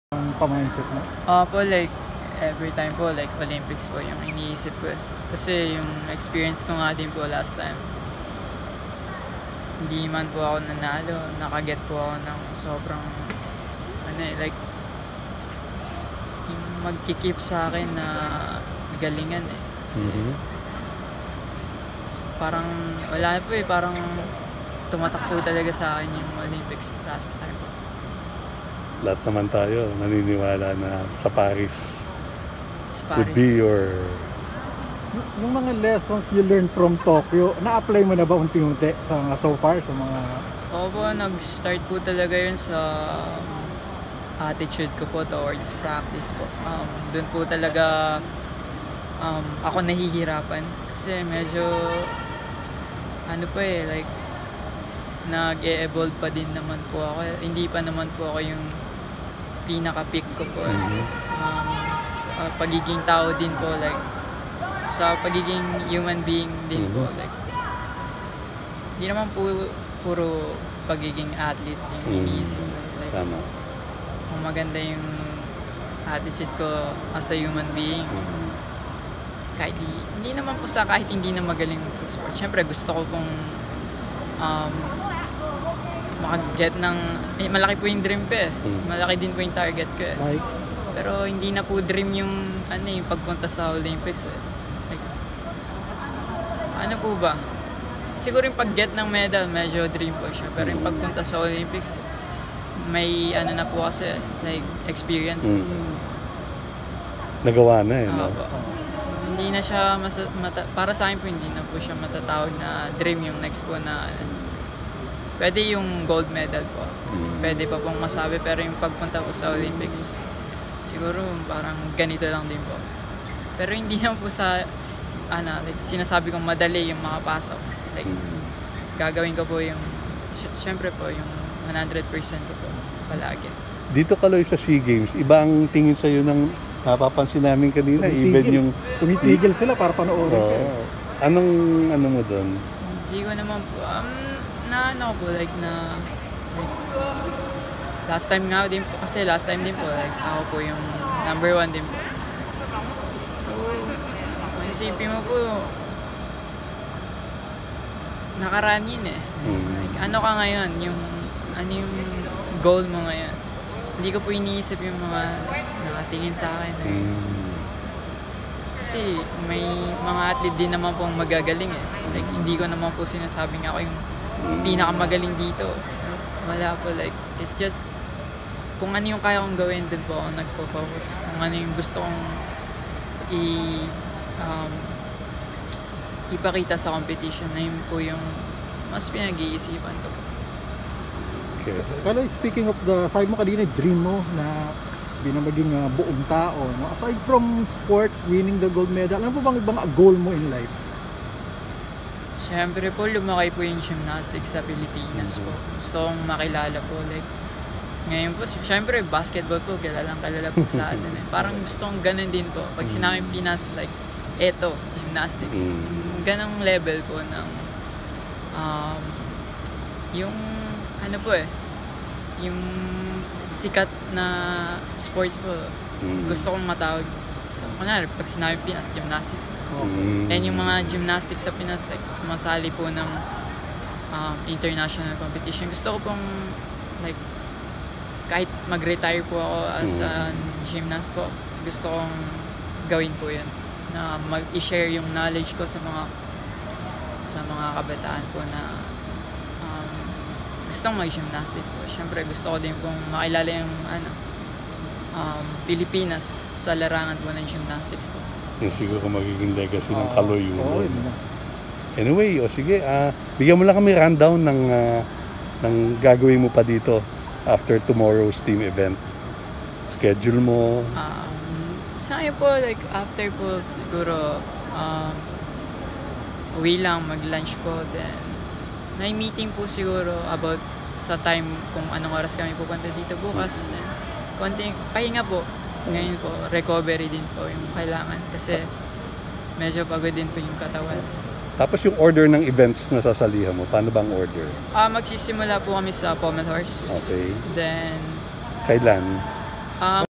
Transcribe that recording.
Ang pa-mindset mo? Po like every time po like Olympics po yung iniisip ko. Kasi yung experience ko nga din po last time. Hindi man po ako nanalo, nakaget po ako ng sobrang like yung magkikip sa akin na galingan Kasi parang wala po parang tumatak po talaga sa akin yung Olympics last time. Lahat naman tayo naniniwala na sa Paris, Paris would be your... Yung mga lessons you learned from Tokyo, na-apply mo na ba unti-unti so far sa mga... Opo, nag-start po talaga yun sa attitude ko po towards practice po. Doon po talaga ako nahihirapan kasi medyo like nag-e-evolve pa din naman po ako. Hindi pa naman po ako yung pinaka-peak ko po. Sa pagiging tao din po, like sa pagiging human being din po, like hindi naman po puro pagiging athlete yung iniisip ko. Like, Tama. kung maganda yung attitude ko as a human being, kahit hindi naman po sa kahit hindi na magaling sa sport. Siyempre gusto ko pong makaget ng malaki po yung dream ko malaki din po yung target ko Like? pero hindi na po dream yung yung pagpunta sa Olympics like, po ba siguro yung pag-get ng medal medyo dream po siya pero yung pagpunta sa Olympics may na po kasi like experiences Nagawa na no? So, hindi na siya para sa akin po hindi na po siya matatawag na dream yung next po na pwede yung gold medal po. Pwede pa pong masabi pero yung pagpunta po sa Olympics siguro parang ganito lang din po. Pero hindi naman po sa like, sinasabi kong madali yung makapasok. Like gagawin ko po yung syempre po yung 100% ko po palagi. Dito Caloy sa SEA Games, iba ang tingin sa'yo ng napapansin namin kanina, even yung... Tumitigil sila para panoorin ka. Anong mo doon? Hindi ko naman po, like last time nga din po, kasi last time din po, like ako po yung number 1 din po. So, kung isipin mo po, nakaraan yun Like, ano ka ngayon, yung goal mo ngayon. Hindi ko po iniisip yung mga nakatingin sa akin. Kasi may mga athlete din naman pong magagaling Like, hindi ko naman po sinasabing ako yung pinakamagaling dito. Wala po, like, it's just kung ano yung kaya kong gawin, dun po ako nagpo-focus. Kung ano yung gusto kong ipakita sa competition, na yun po yung mas pinag-iisipan ko. Okay. Kaloy, speaking of sabi mo kanina, dream mo na binamaging buong tao. No? Aside from sports, winning the gold medal, ano po bang ibang goal mo in life? Siyempre po, lumaki po yung gymnastics sa Pilipinas po. Gusto kong makilala po. Like, ngayon po, siyempre, basketball po, kilala po sa atin Parang gusto kong ganun din po. Pag sinabing Pinas, like, eto, gymnastics. Ganong level po ng, yung, yung sikat na sports po. Gusto kong matawag. So, kunwari, pag sinabing Pinas, gymnastics po. And yung mga gymnastics sa Pinas, like, sumasali po ng international competition. Gusto ko pong, like, kahit mag-retire po ako as a gymnast po, gusto kong gawin po yan. Na mag-i-share yung knowledge ko sa mga kabataan po na gustong mag-gymnastics po. Siyempre, gusto ko din pong makilala yung Pilipinas sa larangan po ng gymnastics po. Yung siguro magiging legacy ng Caloy Yulo. Anyway, sige, bigyan mo lang kami rundown ng gagawin mo pa dito after tomorrow's team event. Schedule mo. Sa akin po, like, after po, siguro, uwi lang, mag-lunch po, then, may meeting po siguro about sa time kung anong oras kami pupunta dito bukas. Then, konting pahinga po. Ngayon po, recovery din po yung kailangan kasi medyo pagod din po yung katawan. Tapos yung order ng events na sasalihan mo, paano bang order? Magsisimula po kami sa Pommel Horse. Okay. Then, Kailan? Um,